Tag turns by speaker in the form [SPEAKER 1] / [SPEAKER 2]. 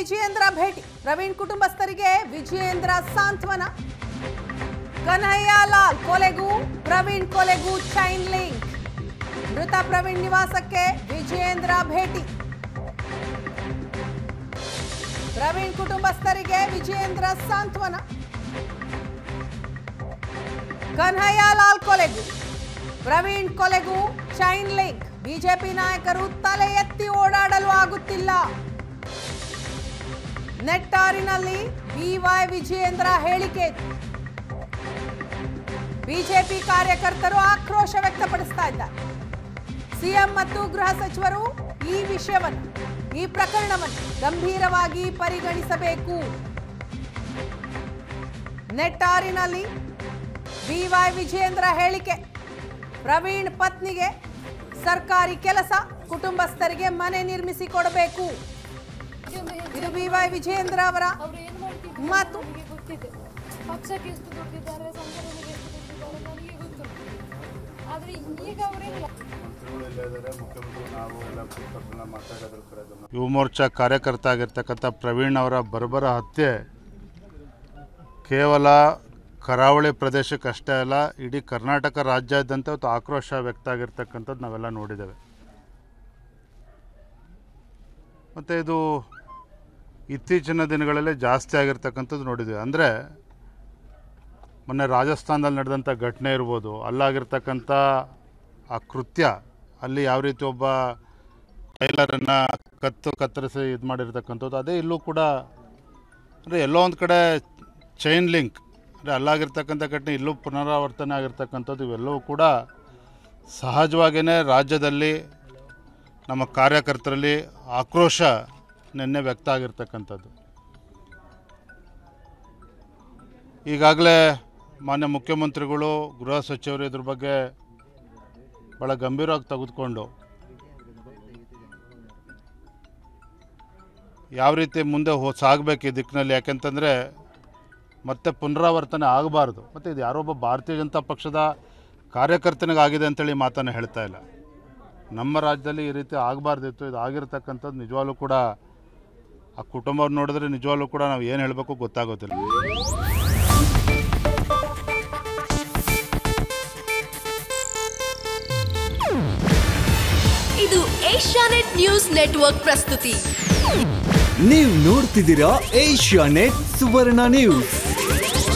[SPEAKER 1] ವಿಜಯೇಂದ್ರ ಭೇಟಿ, ಪ್ರವೀಣ್ ಕುಟುಂಬಸ್ಥರಿಗೆ ವಿಜಯೇಂದ್ರ ಸಾಂತ್ವನ. ಕನ್ಹಯ್ಯಲಾಲ್ ಕೊಲೆಗೂ ಪ್ರವೀಣ್ ಕೊಲೆಗೂ ಚೈನ್ ಲಿಂಕ್, ಮೃತ ಪ್ರವೀಣ್ ನಿವಾಸಕ್ಕೆ ವಿಜಯೇಂದ್ರ ಭೇಟಿ. ಪ್ರವೀಣ್ ಕುಟುಂಬಸ್ಥರಿಗೆ ವಿಜಯೇಂದ್ರ ಸಾಂತ್ವನ. ಕನ್ಹಯ್ಯಲಾಲ್ ಕೊಲೆಗೂ ಪ್ರವೀಣ್ ಕೊಲೆಗೂ ಚೈನ್ ಲಿಂಕ್, ಬಿಜೆಪಿ ನಾಯಕರು ತಲೆ ಎತ್ತಿ ಓಡಾಡಲು ಆಗುತ್ತಿಲ್ಲ. ನೆಟ್ಟಾರಿನಲ್ಲಿ ಬಿವೈ ವಿಜಯೇಂದ್ರ ಹೇಳಿಕೆ. ಬಿಜೆಪಿ ಕಾರ್ಯಕರ್ತರು ಆಕ್ರೋಶ ವ್ಯಕ್ತಪಡಿಸ್ತಾ ಇದ್ದಾರೆ. ಸಿಎಂ ಮತ್ತು ಗೃಹ ಸಚಿವರು ಈ ಪ್ರಕರಣವನ್ನು ಗಂಭೀರವಾಗಿ ಪರಿಗಣಿಸಬೇಕು. ನೆಟ್ಟಾರಿನಲ್ಲಿ ಬಿವೈ ವಿಜಯೇಂದ್ರ ಹೇಳಿಕೆ. ಪ್ರವೀಣ್ ಪತ್ನಿಗೆ ಸರ್ಕಾರಿ ಕೆಲಸ, ಕುಟುಂಬಸ್ಥರಿಗೆ ಮನೆ ನಿರ್ಮಿಸಿ ಕೊಡಬೇಕು. ಇದು ಬಿವೈ ವಿಜಯೇಂದ್ರ ಅವರ ಮಾತು.
[SPEAKER 2] ಯುವ ಮೋರ್ಚಾ ಕಾರ್ಯಕರ್ತ ಆಗಿರ್ತಕ್ಕಂಥ ಪ್ರವೀಣ್ ಅವರ ಬರ್ಬರ ಹತ್ಯೆ ಕೇವಲ ಕರಾವಳಿ ಪ್ರದೇಶಕ್ಕಷ್ಟೇ ಅಲ್ಲ, ಇಡೀ ಕರ್ನಾಟಕ ರಾಜ್ಯಾದ್ಯಂತ ಇವತ್ತು ಆಕ್ರೋಶ ವ್ಯಕ್ತ ಆಗಿರ್ತಕ್ಕಂಥದ್ದು ನಾವೆಲ್ಲ ನೋಡಿದ್ದೇವೆ. ಮತ್ತು ಇದು ಇತ್ತೀಚಿನ ದಿನಗಳಲ್ಲಿ ಜಾಸ್ತಿ ಆಗಿರ್ತಕ್ಕಂಥದ್ದು ನೋಡಿದ್ದೇವೆ. ಅಂದರೆ ಮೊನ್ನೆ ರಾಜಸ್ಥಾನದಲ್ಲಿ ನಡೆದಂಥ ಘಟನೆ ಇರ್ಬೋದು, ಅಲ್ಲಾಗಿರ್ತಕ್ಕಂಥ ಆ ಕೃತ್ಯ, ಅಲ್ಲಿ ಯಾವ ರೀತಿ ಒಬ್ಬ ಟೈಲರನ್ನು ಕತ್ತರಿಸಿ ಇದು ಮಾಡಿರ್ತಕ್ಕಂಥದ್ದು, ಅದೇ ಇಲ್ಲೂ ಕೂಡ ಅಂದರೆ ಎಲ್ಲೋ ಒಂದು ಕಡೆ ಚೈನ್ ಲಿಂಕ್, ಅಂದರೆ ಅಲ್ಲಾಗಿರ್ತಕ್ಕಂಥ ಘಟನೆ ಇಲ್ಲೂ ಪುನರಾವರ್ತನೆ ಆಗಿರ್ತಕ್ಕಂಥದ್ದು, ಇವೆಲ್ಲವೂ ಕೂಡ ಸಹಜವಾಗಿಯೇ ರಾಜ್ಯದಲ್ಲಿ ನಮ್ಮ ಕಾರ್ಯಕರ್ತರಲ್ಲಿ ಆಕ್ರೋಶ ನಿನ್ನೆ ವ್ಯಕ್ತ ಆಗಿರ್ತಕ್ಕಂಥದ್ದು. ಈಗಾಗಲೇ ಮಾನ್ಯ ಮುಖ್ಯಮಂತ್ರಿಗಳು, ಗೃಹ ಸಚಿವರು ಇದ್ರ ಬಗ್ಗೆ ಭಾಳ ಗಂಭೀರವಾಗಿ ತೆಗೆದುಕೊಂಡು ಯಾವ ರೀತಿ ಮುಂದೆ ಸಾಗಬೇಕು ಈ ದಿಕ್ಕಿನಲ್ಲಿ, ಯಾಕೆಂತಂದರೆ ಮತ್ತೆ ಪುನರಾವರ್ತನೆ ಆಗಬಾರ್ದು. ಮತ್ತು ಇದು ಯಾರೊಬ್ಬ ಭಾರತೀಯ ಜನತಾ ಪಕ್ಷದ ಕಾರ್ಯಕರ್ತನಿಗಾಗಿದೆ ಅಂತೇಳಿ ಮಾತನ್ನು ಹೇಳ್ತಾ ಇಲ್ಲ. ನಮ್ಮ ರಾಜ್ಯದಲ್ಲಿ ಈ ರೀತಿ ಆಗಬಾರ್ದಿತ್ತು. ಇದು ಆಗಿರ್ತಕ್ಕಂಥದ್ದು ನಿಜವಾಗ್ಲೂ ಕೂಡ ಆ ಕುಟುಂಬವನ್ನು ನೋಡಿದ್ರೆ ನಿಜವಾಗ್ಲೂ ಕೂಡ ನಾವು ಏನು ಹೇಳಬೇಕು ಗೊತ್ತಾಗೋದಿಲ್ಲ.
[SPEAKER 3] ಇದು ಏಷ್ಯಾನೆಟ್ ನ್ಯೂಸ್ ನೆಟ್ವರ್ಕ್ ಪ್ರಸ್ತುತಿ.
[SPEAKER 4] ನೀವು ನೋಡ್ತಿದ್ದೀರಾ ಏಷ್ಯಾನೆಟ್ ಸುವರ್ಣ ನ್ಯೂಸ್.